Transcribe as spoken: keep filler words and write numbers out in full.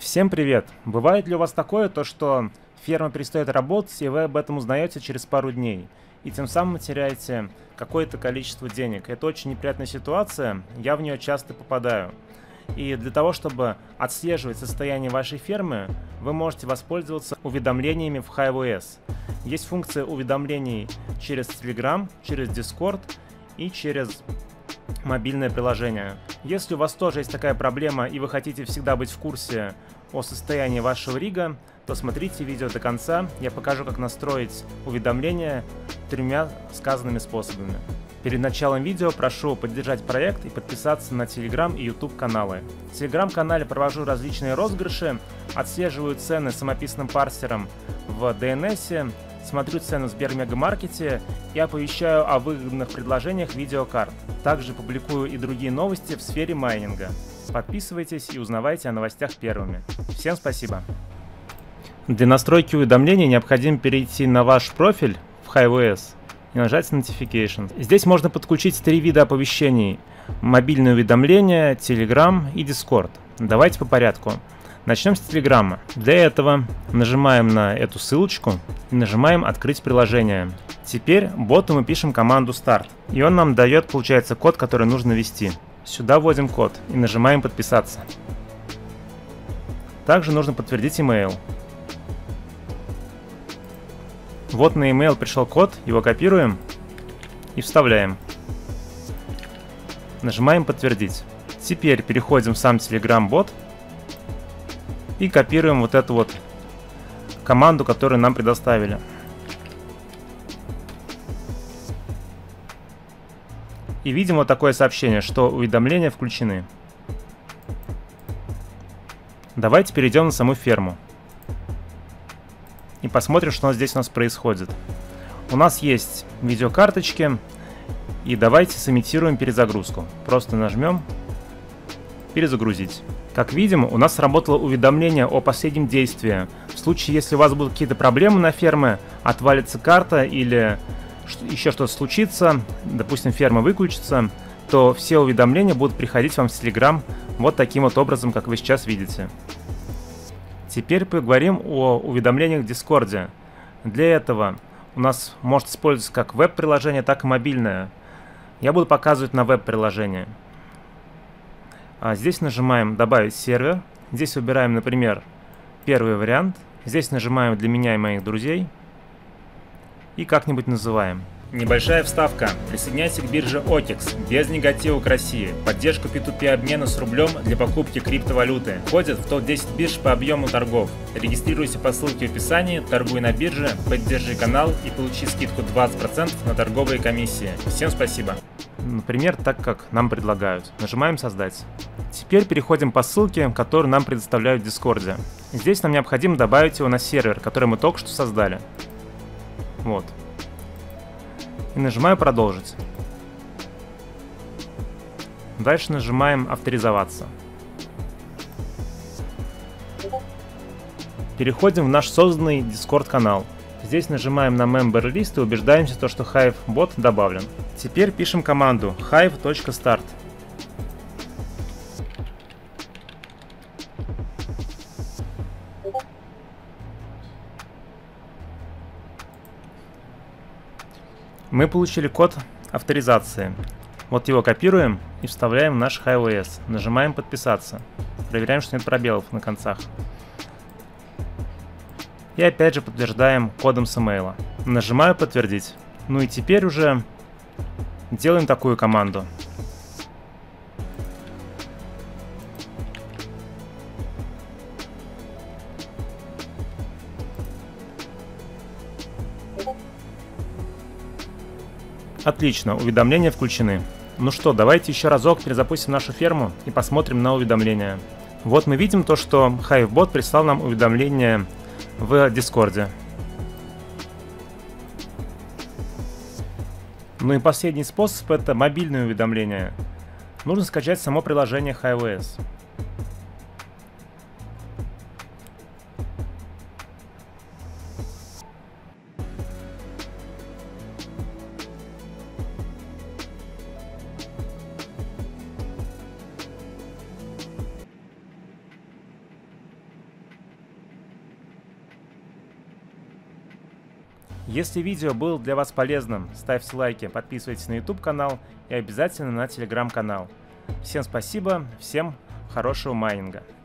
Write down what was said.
Всем привет! Бывает ли у вас такое, то что ферма перестает работать, и вы об этом узнаете через пару дней, и тем самым теряете какое-то количество денег? Это очень неприятная ситуация, я в нее часто попадаю. И для того, чтобы отслеживать состояние вашей фермы, вы можете воспользоваться уведомлениями в HiveOS. Есть функция уведомлений через Telegram, через Discord и через мобильное приложение. Если у вас тоже есть такая проблема и вы хотите всегда быть в курсе о состоянии вашего рига, то смотрите видео до конца, я покажу, как настроить уведомления тремя сказанными способами. Перед началом видео прошу поддержать проект и подписаться на Telegram и YouTube каналы. В Telegram канале провожу различные розыгрыши, отслеживаю цены самописным парсером в ди эн эс, смотрю цены в Сбермегамаркете и оповещаю о выгодных предложениях видеокарт. Также публикую и другие новости в сфере майнинга. Подписывайтесь и узнавайте о новостях первыми. Всем спасибо! Для настройки уведомлений необходимо перейти на ваш профиль в HiveOS и нажать Notification. Здесь можно подключить три вида оповещений: мобильные уведомления, Telegram и Discord. Давайте по порядку. Начнем с Telegram. Для этого нажимаем на эту ссылочку и нажимаем «Открыть приложение». Теперь боту мы пишем команду Start, и он нам дает, получается, код, который нужно ввести. Сюда вводим код и нажимаем «Подписаться». Также нужно подтвердить email. Вот на email пришел код, его копируем и вставляем. Нажимаем «Подтвердить». Теперь переходим в сам Telegram-бот и копируем вот эту вот команду, которую нам предоставили. И видим вот такое сообщение, что уведомления включены. Давайте перейдем на саму ферму и посмотрим, что здесь у нас происходит. У нас есть видеокарточки, и давайте сымитируем перезагрузку. Просто нажмем «Перезагрузить». Как видим, у нас сработало уведомление о последнем действии. В случае, если у вас будут какие-то проблемы на ферме, отвалится карта или еще что-то случится, допустим, ферма выключится, то все уведомления будут приходить вам в Telegram вот таким вот образом, как вы сейчас видите. Теперь поговорим о уведомлениях в Discord. Для этого у нас может использоваться как веб-приложение, так и мобильное. Я буду показывать на веб-приложение. А здесь нажимаем «Добавить сервер». Здесь выбираем, например, первый вариант. Здесь нажимаем «Для меня и моих друзей». И как-нибудь называем. Небольшая вставка. Присоединяйся к бирже окекс без негатива к России. Поддержку пи ту пи обмена с рублем для покупки криптовалюты. Входит в топ десять бирж по объему торгов. Регистрируйся по ссылке в описании, торгуй на бирже, поддержи канал и получи скидку двадцать процентов на торговые комиссии. Всем спасибо. Например, так как нам предлагают. Нажимаем «Создать». Теперь переходим по ссылке, которую нам предоставляют в Discord. Здесь нам необходимо добавить его на сервер, который мы только что создали. Вот. И нажимаю «Продолжить». Дальше нажимаем «Авторизоваться». Переходим в наш созданный Discord канал. Здесь нажимаем на Member List и убеждаемся, что HiveBot добавлен. Теперь пишем команду hive.start. Мы получили код авторизации. Вот его копируем и вставляем в наш HiveOS. Нажимаем «Подписаться». Проверяем, что нет пробелов на концах. И опять же подтверждаем кодом с имейла. Нажимаю «Подтвердить». Ну и теперь уже делаем такую команду. Отлично, уведомления включены. Ну что, давайте еще разок перезапустим нашу ферму и посмотрим на уведомления. Вот мы видим то, что HiveBot прислал нам уведомление в Discord. Ну и последний способ — это мобильные уведомления. Нужно скачать само приложение HiveOS. Если видео было для вас полезным, ставьте лайки, подписывайтесь на YouTube канал и обязательно на Telegram канал. Всем спасибо, всем хорошего майнинга.